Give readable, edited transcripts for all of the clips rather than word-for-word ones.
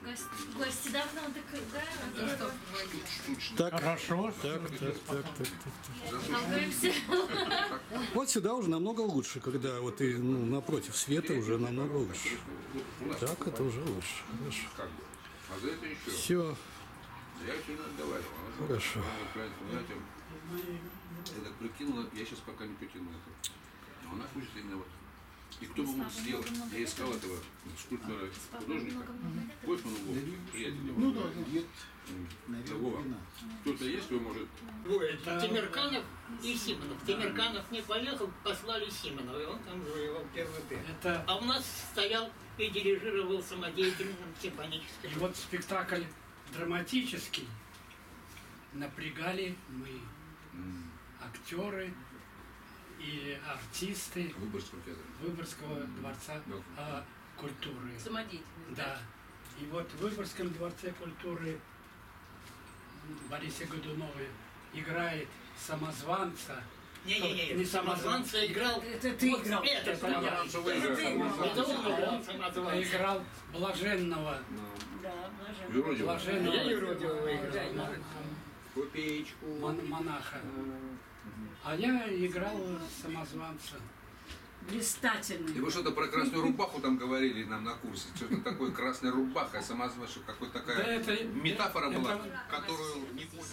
Гости давно так, да? Так, Хорошо. так. Толкаемся. Вот сюда уже намного лучше, когда вот ты напротив света уже намного лучше. Так, это уже лучше. Хорошо. А за это еще. Все, Я еще не отговаривал. хорошо. Знаете, я так прикинула, я сейчас пока не потяну это. Но она хочет именно вот. И кто бы мог сделать? Я искал этого скульптора художника. Койфмана Вова, приятеля. Ну да, нет. Вова. Кто-то есть, кто может. Темирканов и Симонов. Темирканов не поехал, послали Симонова, и он там завоевал первый первый. А у нас стоял и дирижировал самодеятельным симфоническим. И вот спектакль драматический. Напрягали мы актеры и артисты Выборгского театра. Выборгского дворца культуры. Самодеятельность. Да. И вот в Выборгском дворце культуры Борисе Годунове играет самозванца. Не самозванца играл. Это ты играл. Это я. Самозванца выиграл. А играл блаженного. Да, блаженно. Блаженного. Я юродивого играл. Копеечку. Монаха. А я играл самозванца. Блистательный. И вы что-то про красную рубаху там говорили нам на курсе. Что-то такое красная рубаха, самозванца, какая-то такая Да это- метафора это- была, которую не понял.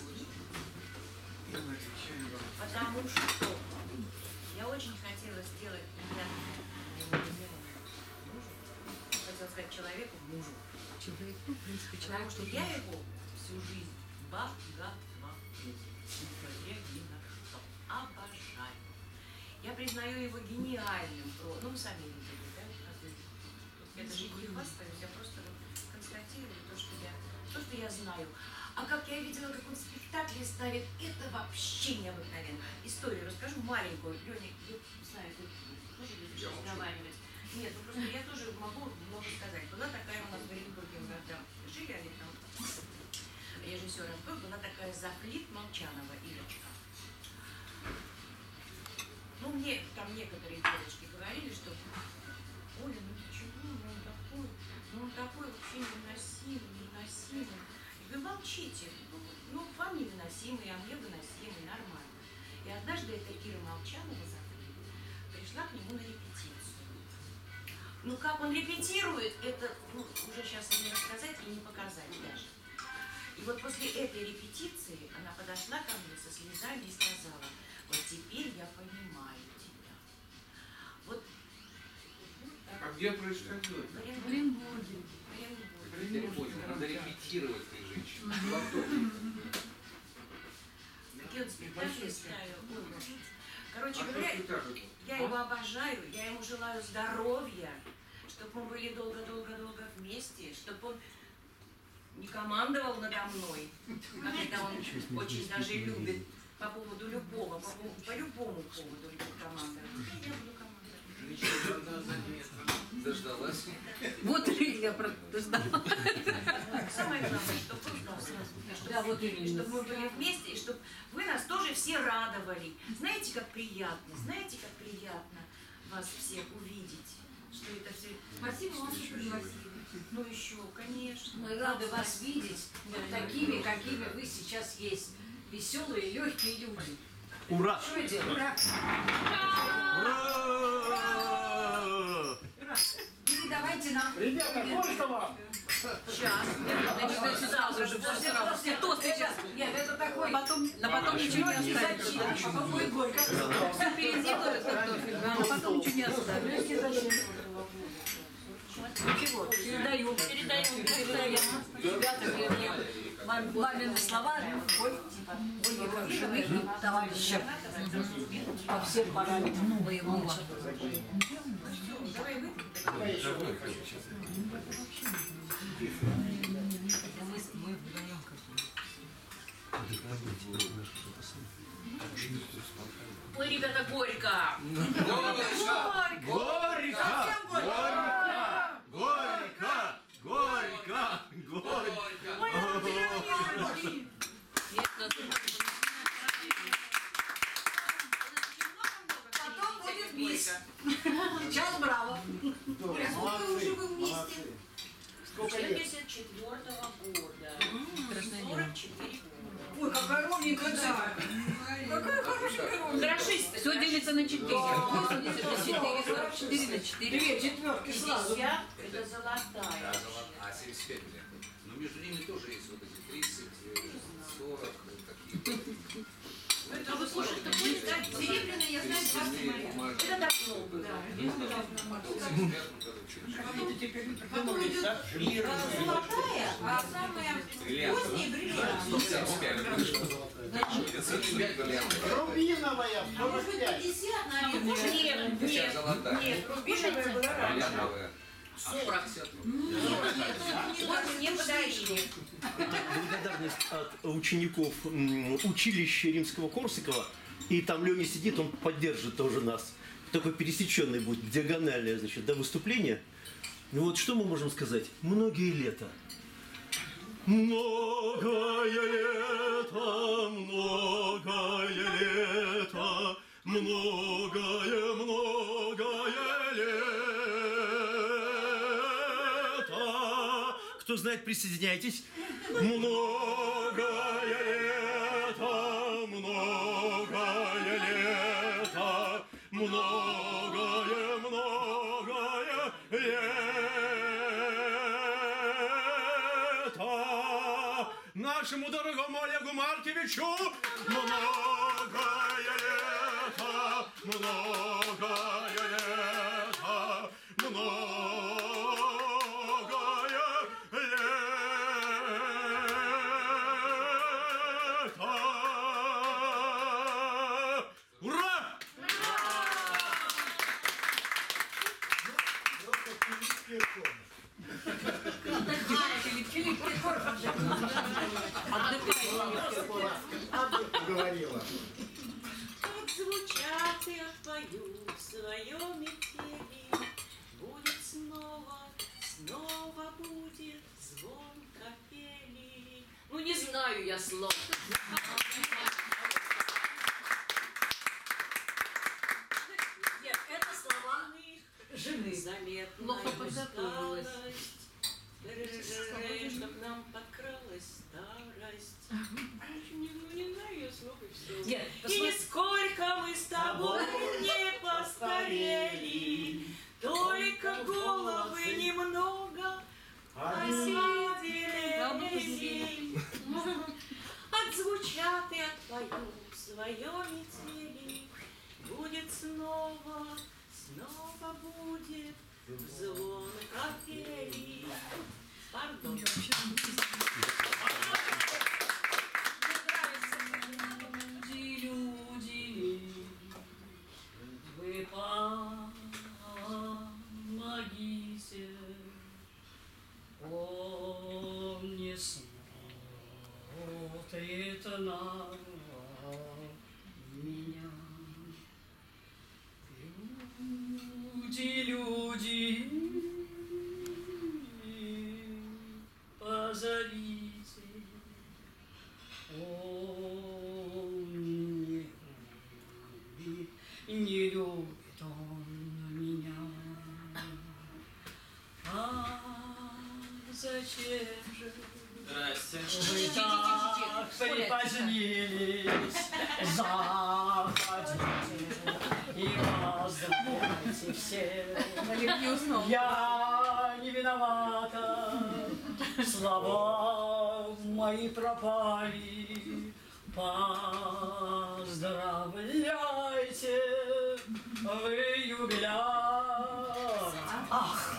Потому что я очень хотела сделать хотела сказать человеку, мужу. Человеку, в принципе, Потому что я его всю жизнь обожаю. Я признаю его гениальным. Ну, вы сами видели, да? Я даже не хвастаюсь, я просто констатирую то, что я знаю. А как я видела, как он спектакли ставит, это вообще необыкновенно. Историю расскажу маленькую. Леня, вы знаете, тоже любишь разговаривать. Нет, ну просто я тоже могу много сказать. Была такая у нас в Оренбурге, когда жили они там, режиссером был, была такая Зафлит Молчанова Ирочка. Ну, мне там некоторые девочки говорили, что Оля, ну почему, он такой вообще невыносимый. Вы молчите, ну, вам невыносимый, а мне выносимый, нормально. И однажды эта Ира Молчанова пришла к нему на репетицию. Ну, как он репетирует, это уже сейчас не рассказать и не показать даже. И вот после этой репетиции она подошла ко мне со слезами и сказала: вот теперь я понимаю тебя. Вот. А где происходило? В Оренбурге. Я не понял, надо репетировать при женщине. Такие вот спектакли ставил. Короче говоря, я его обожаю, я ему желаю здоровья, чтобы мы были долго-долго-долго вместе, чтобы он не командовал надо мной, когда он очень даже любит по поводу любого, по любому поводу любит командовать. Я буду командовать. Дождалась. Вот и я дождалась. Самое главное, чтобы он знал сразу, Да, вот именно. чтобы мы были вместе, и чтобы вы нас тоже все радовали. Знаете, как приятно вас всех увидеть, что это все... Спасибо вам, что пригласили. Ну еще, конечно. Мы рады вас видеть такими, какими вы сейчас есть. Веселые, легкие люди. Ура! Что делать? Ура! Передавайте нам. Ребята, можно вам? Сейчас. Значит, сразу же, все тост сейчас. Нет, это такой. Потом ничего не останется. Потом будет горько. Все переделают картофель, а потом ничего не останется. Ничего, передаем. Ребята, мамины слова, Ольги как жены и товарища по всем параметрам боевого. Давай вы. Мы вдвоем Ой, ребята, горько. Потом будет бис. Сейчас браво. Сколько лет? 74-й. 4. 84 на 4. Две четверки сразу. 50 это золотая. А 75 миллиардов. Но между ними тоже есть вот эти 30, 40, какие-то. А вы слушайте, это будет серебряная, я знаю, 20 миллиардов. Это давно было. Потом идет золотая, а самая поздняя бриллиант. Рубиновая, А может быть 50, наверное? Нет, рубиновая была раньше. 40. Не подарили. Благодарность от учеников училища Римского-Корсакова. И там Леня сидит, он поддержит тоже нас. Такой пересеченный будет, диагональное, значит, до выступления. Ну вот что мы можем сказать? Многие лета. Многое лето, многое лето, многое, многое лето. Кто знает, присоединяйтесь. Многое лето, многое лето, многое, многое лето. Нашему дорогому Олегу Марковичу многое лето, многое лето, многое лето. Ура! говорила. Как звучат и отпою в своем метели, будет снова, снова будет звон капели. Ну не знаю я слов. Нет, это слова жены. Заметная подготовилась. усталость, чтоб нам подкралась старость. Ну не знаю я слов и все. Нет, И нисколько мы с тобой не постарели, только головы немного осидели. Отзвучат и отпою в своем метели, будет снова, снова будет звон капели. Пардон. Люди, вы помогите, он не смотрит на меня. Люди, позовите, он не любит он меня. А зачем же вы так припозднились? Заходите и поздравляйте все. Я не виновата, слова мои пропали. Поздравляйте, вы юбиляр. Ах,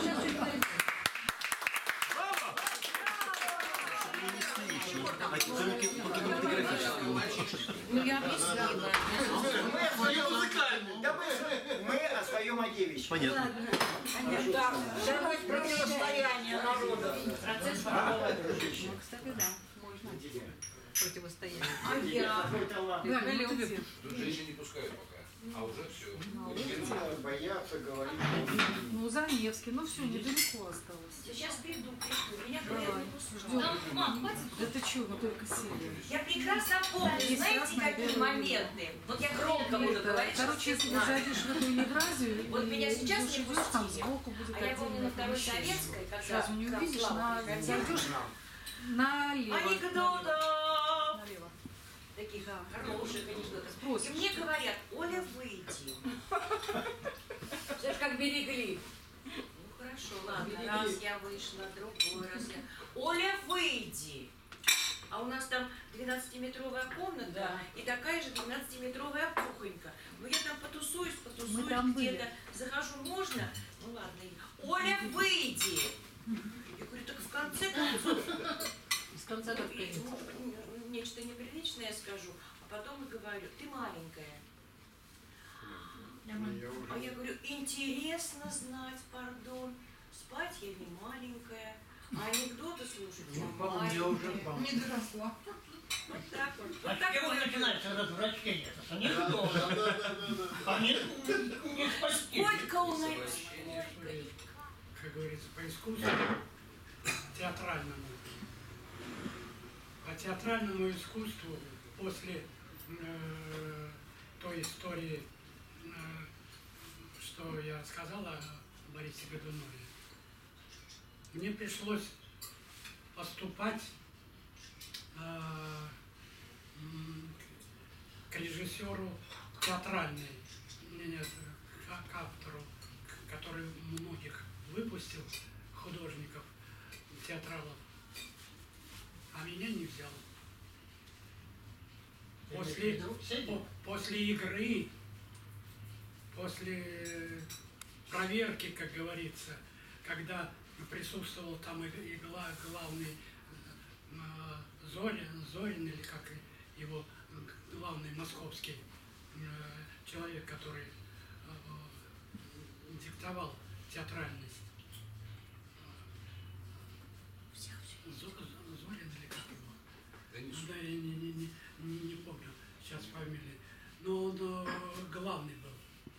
Ну я объяснила. Мы остаем о девичьем. Понятно. давайте противостояние народов. Процесс Кстати, да, можно. Противостояние. А я? Да, любим. Тут женщин не пускают пока. А уже все. Боятся говорить. Ну, Заневский, ну все, недалеко осталось. Сейчас приду. Меня говорят, Давай, не пускают. ждем. Мам, хватит. Да ты что, мы только сели. Я прекрасно помню, Есть знаете, красное, какие белое, моменты. Вот я громко буду говорить, что Короче, все если ты знают. зайдешь в эту Евразию, Вот меня сейчас не идешь, там пустили. сбоку будет А я помню, на второй советской, когда Сразу не к увидишь, Славе приходила, зайдешь налево. анекдотов Налево. таких хороших анекдотов. И Спросишь. мне говорят: Оля, выйди. Все же как берегли. Ну хорошо, ладно, раз я вышла, другой раз я... Оля, выйди! А у нас там 12-метровая комната, Да. и такая же 12-метровая кухонька. Ну я там потусуюсь Мы там были. где-то, захожу, можно? Ну ладно. Оля, выйди! Я говорю, так в конце концов, С конца как нечто неприличное скажу, а потом и говорю: ты маленькая. А я говорю: интересно знать, пардон, спать я не маленькая, а анекдоты слушать я маленькая. Не доросла. Вот так вот. А Вот с чего такое. начинается развращение? Это анекдот. Они не спасти. Сколько у нас... Как говорится, по искусству театральному. По театральному искусству после той истории, что я рассказала о Борисе Годунове, мне пришлось поступать к режиссеру театральной, нет, к автору, который многих выпустил, художников, театралов, а меня не взял. После игры, после проверки, как говорится, когда присутствовал там и главный Зорин, или как его главный московский человек, который диктовал театральность. Зорин или как его? Да, я не помню сейчас фамилии. Но он главный был.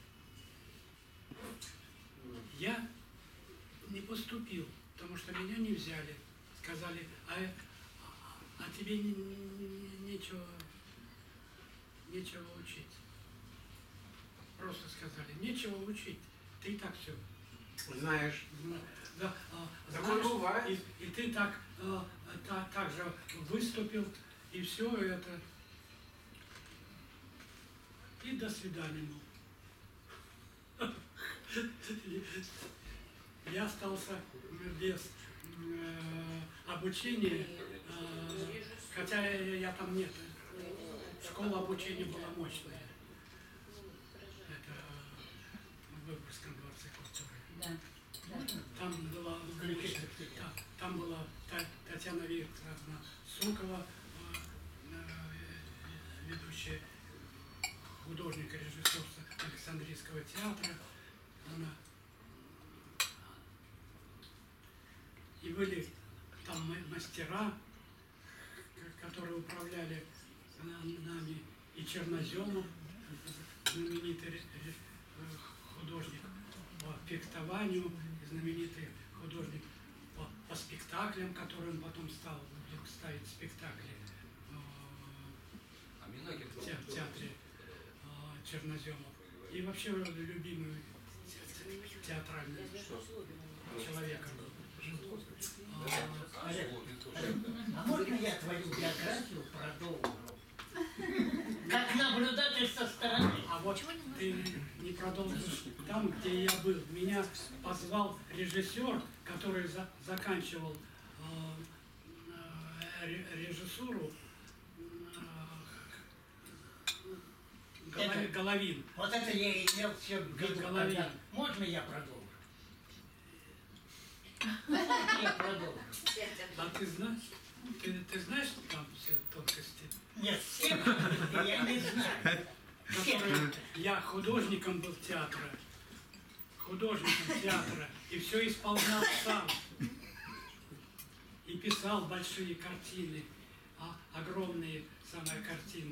Я не поступил, потому что меня не взяли. Сказали: а тебе нечего учить. Просто сказали: нечего учить. Ты и так все Знаешь. Да, Такое бывает. И ты так же выступил, и все это. И до свидания, мол. Я остался без обучения, хотя я там нет. Школа обучения была мощная. Это в Выборгском дворце культуры. Там была Татьяна Викторовна Сукова, ведущая художника, режиссер Александрийского театра. Она... И были там мастера, которые управляли нами, и Черноземов, знаменитый художник по фехтованию, знаменитый художник по спектаклям, которые он потом стал вдруг ставить спектакли в театре Черноземов. И вообще любимый театральный человек. А можно я твою биографию продолжу? Как наблюдатель со стороны. А вот ты не продолжишь там, где я был. Меня позвал режиссер, который заканчивал режиссуру, Головин. Вот это я и имел все в виду. Головин. Можно я продолжу? Я продолжу. А ты знаешь? Ты знаешь там все тонкости? Нет, все я не знаю. Я художником был театра. Художником театра. И все исполнял сам. И писал большие картины. Огромные самые картины.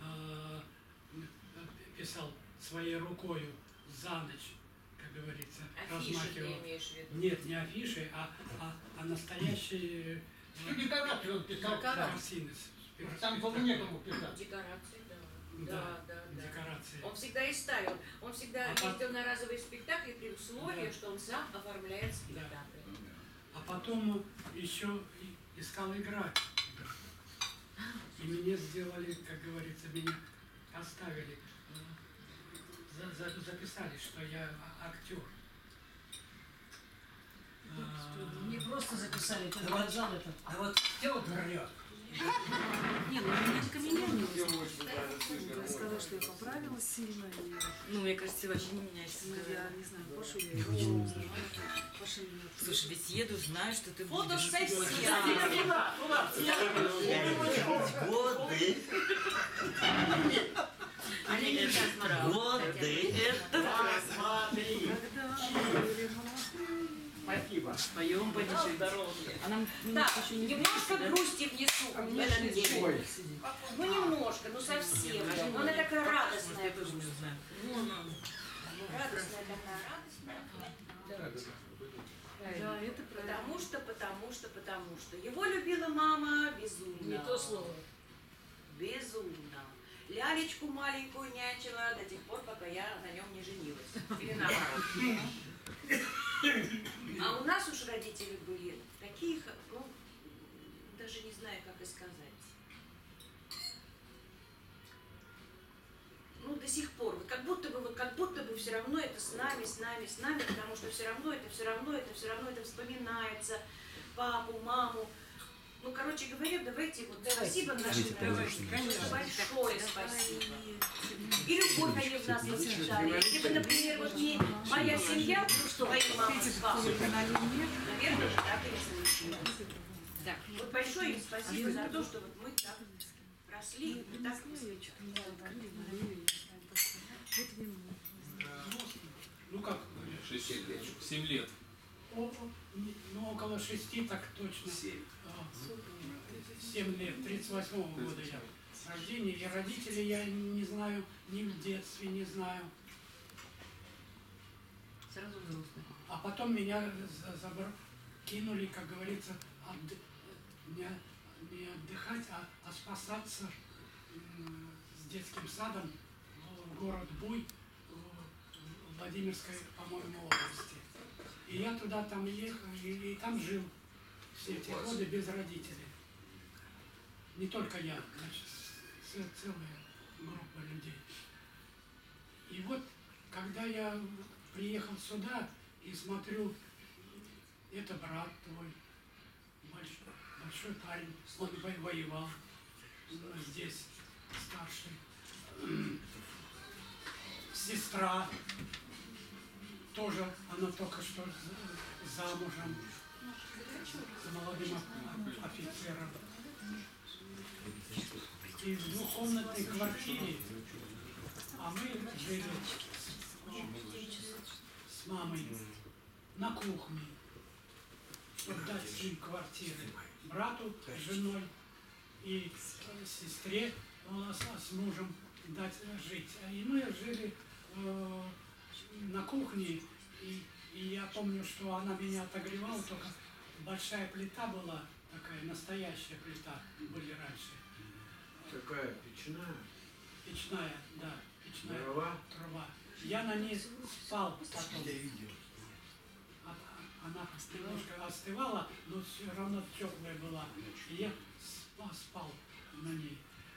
Писал своей рукою за ночь, как говорится. Афиши размахивал. ты имеешь в виду? Нет, не афиши, а настоящие Декорации он писал. картины. Там, по-моему, некому писать. Декорации, Да, да. декорации. Он всегда и ставил. Он всегда А ездил на разовые спектакли при условии, Да. что он сам оформляет спектакль. А потом еще искал играть. И мне сделали, как говорится, меня поставили, записали, что я актер. Не просто записали, ты доказал это. А вот кто врет? Не, ну немножко меня не я сказала, что я поправилась сильно. И, Ну, мне кажется, вообще не меняешься. ну, я не знаю, Пашу я его Паша меня... Слушай, ведь еду, знаю, что ты Фото будешь. сессия. Годы. Они не Годы. Спасибо. Споем, понесем здоровье. А нам Так, еще не немножко да? грусти внесу в этот день. Ну немножко, ну совсем. Ну она такая радостная Я тоже не грусть. знаю. Радостная такая, радостная. Да, это правильно. Потому что. Его любила мама безумно. Не то слово. Безумно. Лялечку маленькую нянчила до тех пор, пока я на нем не женилась. Или наоборот. А у нас уж родители были такие, ну, даже не знаю, как и сказать. Ну, до сих пор. Вот как будто бы все равно это с нами, потому что все равно это вспоминается. Папу, маму. Ну, короче говоря, давайте вот спасибо нашим родителям. Большое спасибо. И любовь они в нас воспитали. Если бы, например, вот не моя семья, ну что, мои мамы с папой, наверное, же так и не случилось. Так. Вот большое им спасибо за то, что вот мы так росли, мы так Ну как? 6-7 лет. 7 лет. Ну, около 6, так точно. 7 лет, 38-го года я рождения. И родителей я не знаю, ни в детстве не знаю. Сразу взрослый. А потом меня кинули, как говорится, не отдыхать, а спасаться с детским садом в город Буй, в Владимирской, по-моему, области. И я туда там ехал, и там жил все эти годы без родителей. Не только я, значит, целая группа людей. И вот, когда я приехал сюда и смотрю, это брат твой, большой парень, он воевал здесь, старший. Сестра тоже, она только что замужем за молодым офицером. И в двухкомнатной квартире, а мы жили с мамой на кухне, чтобы дать им квартиры. Брату с женой и сестре с мужем дать жить. И мы жили на кухне, и я помню, что она меня отогревала, только большая плита была, такая настоящая плита, были раньше. Какая? Печная? Печная, да, печная труба. Я на ней спал потом. Она немножко остывала, но все равно теплая была. И я спал на ней.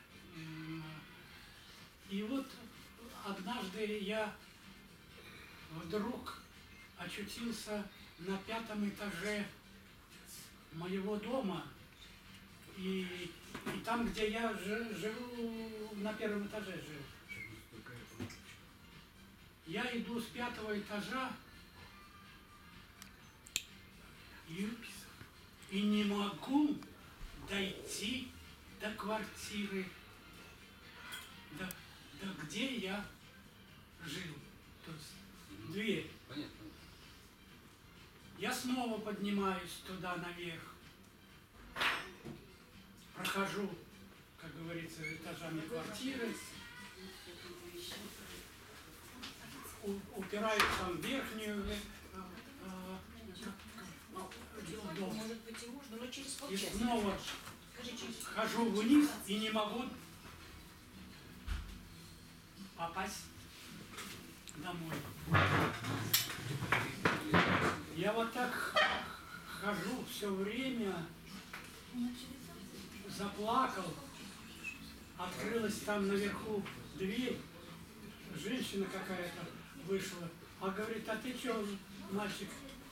И вот однажды я вдруг очутился на 5-м этаже моего дома. И там, где я живу, на 1-м этаже жил. Я иду с 5-го этажа и не могу дойти до квартиры, до где я жил. То есть дверь. Понятно. Я снова поднимаюсь туда наверх. Прохожу, как говорится, этажами квартиры. Упираюсь там в верхнюю дом. Может быть и можно, но через И полчаса. снова хожу вниз и не могу попасть домой. Я вот так хожу все время, заплакал открылась там наверху дверь, женщина какая-то вышла, а говорит, а ты что, мальчик,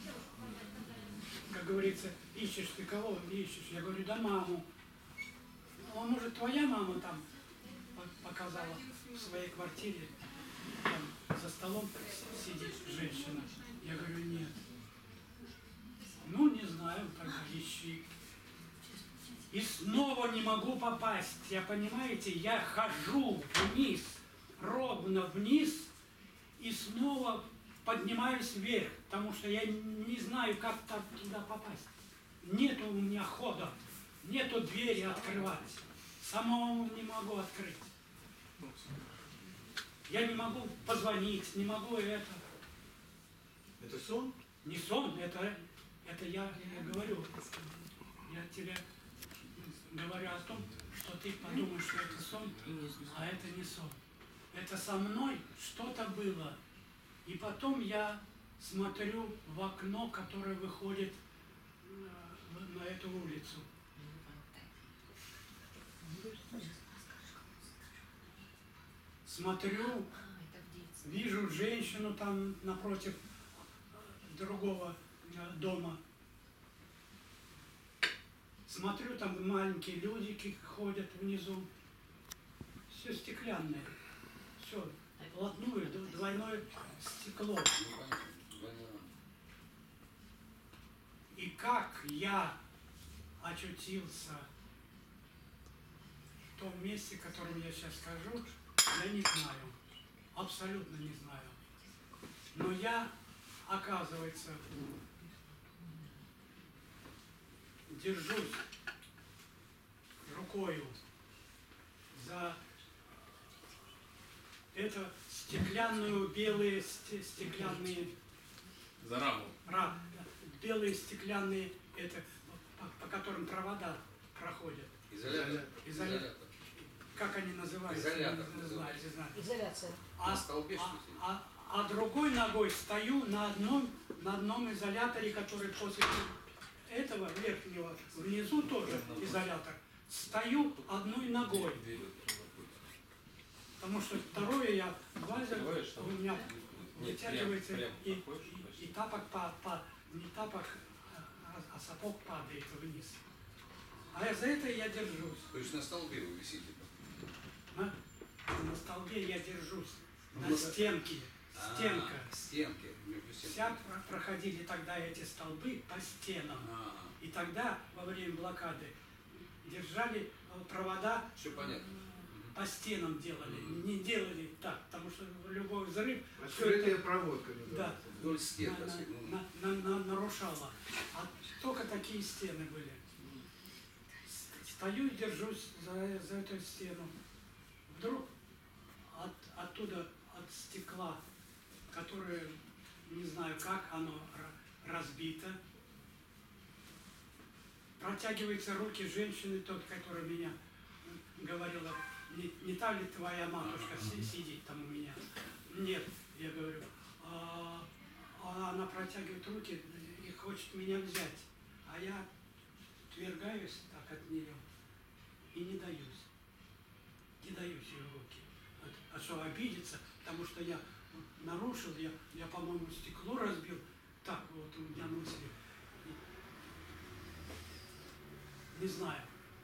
как говорится, ищешь, ты кого ищешь? Я говорю, да маму. А может, твоя мама там показала в своей квартире, там за столом сидит женщина? Я говорю, нет. Ну, не знаю, тогда ищи. И снова не могу попасть. Я, понимаете, я хожу вниз, ровно вниз, и снова поднимаюсь вверх, потому что я не знаю, как туда попасть. Нету у меня хода, нету двери открывать. Самому не могу открыть. Я не могу позвонить, не могу это. Это сон? Не сон, это я говорю. Я тебе говорю о том, что ты подумаешь, что это сон, а это не сон. Это со мной что-то было. И потом я смотрю в окно, которое выходит на эту улицу. Смотрю, вижу женщину там напротив другого дома. Смотрю, там маленькие людики ходят внизу. Все стеклянное. Все, вплотную, двойное стекло. И как я очутился в том месте, о котором я сейчас скажу, я не знаю. Абсолютно не знаю. Но я, оказывается, держусь рукою за это стеклянную, белые стеклянные... За раму. Белые стеклянные, это, по которым провода проходят. Изолятор. Как они называются? Изолятор. Не знаю. Изоляция. А другой ногой стою на одном изоляторе, который после этого верхнего, внизу тоже изолятор. Стою одной ногой. Потому что второе я вазер, у меня вытягивается и тапок не тапок, а сапог падает вниз. А за это я держусь. То есть на столбе вы висите? На столбе я держусь. На стенке. Стенка. Стенки. Вся проходили тогда эти столбы по стенам. И тогда, во время блокады, держали провода. Все понятно. По стенам делали. Не делали так, потому что любой взрыв... Открытая проводка. Да. Вдоль стен. Нарушала. А только такие стены были. Стою и держусь за эту стену. Вдруг оттуда, от стекла, которое, не знаю как, оно разбито, протягиваются руки женщины, тот, которая меня говорила, не та ли твоя матушка сидит там у меня? Нет, я говорю. А она протягивает руки и хочет меня взять. А я отвергаюсь так от нее и не даюсь. Не даюсь ее руки. А что, обидеться? Потому что я нарушил, я по-моему, стекло разбил. Так вот у меня мысли. Не знаю.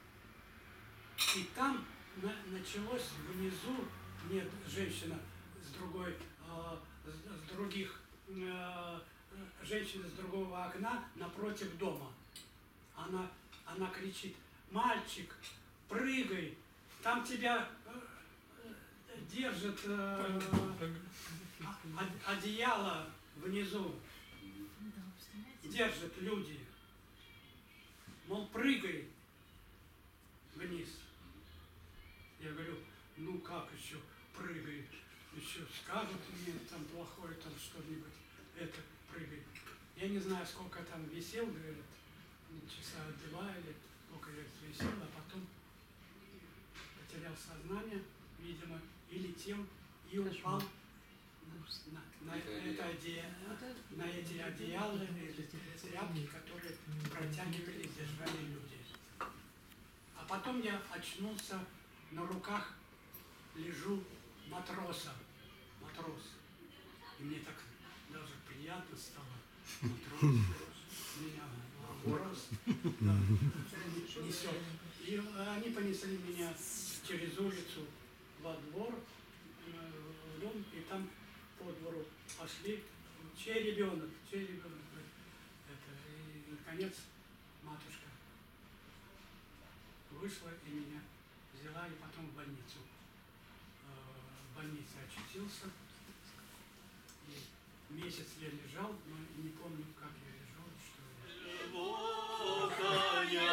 И там началось внизу, нет, женщина с другой, с других, женщина с другого окна напротив дома. Она кричит: мальчик, прыгай, там тебя держит одеяло внизу, держат люди, мол, прыгай вниз. Я говорю, ну как еще прыгай, еще скажут мне там плохое, там что-нибудь, это прыгай. Я не знаю, сколько там висел, говорят, часа 2 или сколько я висел, а потом потерял сознание, видимо, и летел, и упал на эти одеяла или тряпки, которые протягивали и держали люди. А потом я очнулся на руках лежу матрос. И мне так даже приятно стало. Матрос. Меня матрос несет. И они понесли меня через улицу во двор, в дом, и там по двору пошли. Чей ребенок? Это, и, наконец, матушка вышла и меня взяла, и потом в больницу. В больнице очутился. И месяц я лежал, но не помню, как я лежал, что я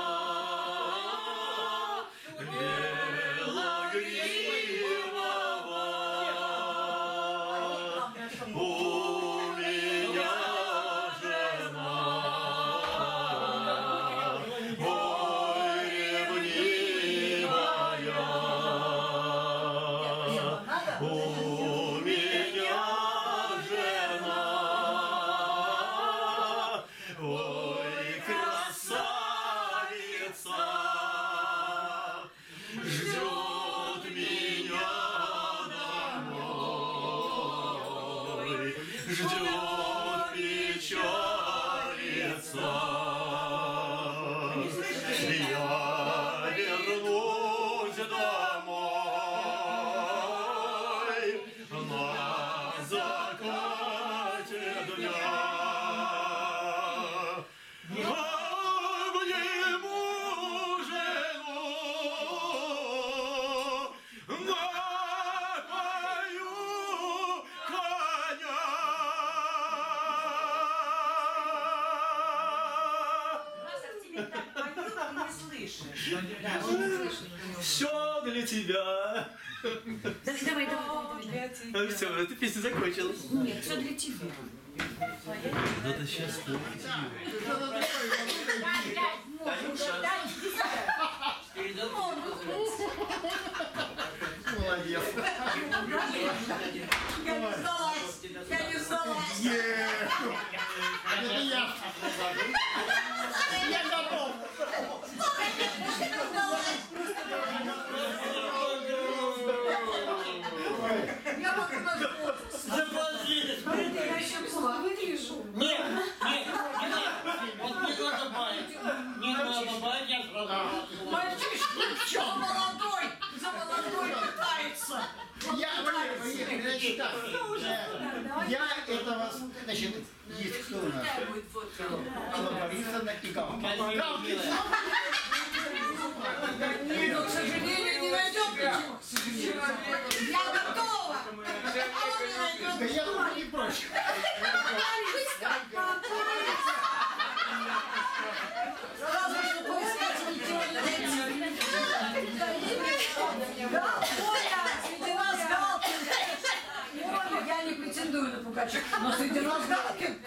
Все для тебя. Давай. Все, эта песня закончилась. Нет, все для тебя. Это сейчас. Молодец. Я не сдалась. Это я. Я готов. Я вот Заплатили. я еще плохо выгляжу. Нет. Вот не надо баять. Не надо баять, я сразу. Мальчишка, что за молодой пытается. Я этого, значит, есть кто у нас? Алла Борисовна и Галкина. Но, к сожалению, не найдем ничего. Я готова. Да я думаю, не прочь. Разве что поискать ничего не найти. Да, Оля, среди нас Галкин. Оля, я не претендую на Пугачева, но среди нас Галкин.